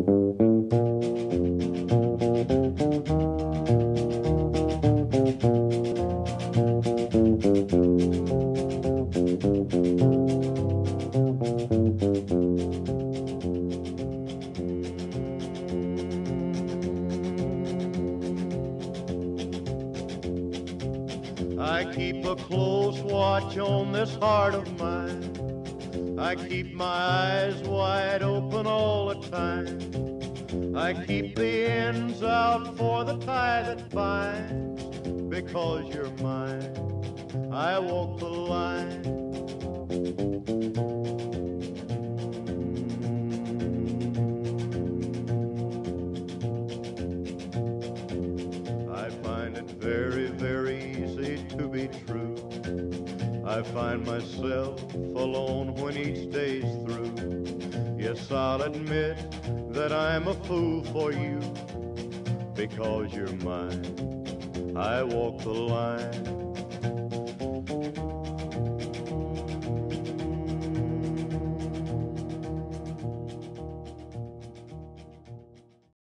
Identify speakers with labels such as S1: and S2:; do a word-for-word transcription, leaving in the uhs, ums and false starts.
S1: I keep a close watch on this heart of mine. I keep my eyes wide open all the time. I keep the ends out for the tie that binds. Because you're mine, I walk the line. I find it very, very easy to be true. I find myself alone when each day's through. Yes, I'll admit that I'm a fool for you. Because you're mine, I walk the line.